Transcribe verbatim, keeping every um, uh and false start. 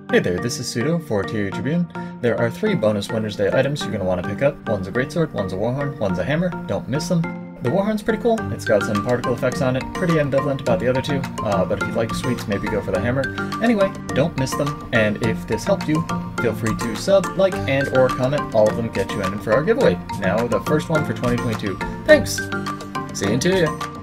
Hey there, this is sooo for Tier Tribune. There are three bonus Wintersday items you're going to want to pick up. One's a Greatsword, one's a Warhorn, one's a hammer. Don't miss them. The Warhorn's pretty cool. It's got some particle effects on it. Pretty ambivalent about the other two, uh, but if you like sweets, maybe go for the hammer. Anyway, don't miss them, and if this helped you, feel free to sub, like, and or comment. All of them get you entered for our giveaway. Now, the first one for twenty twenty-two. Thanks! See you in two.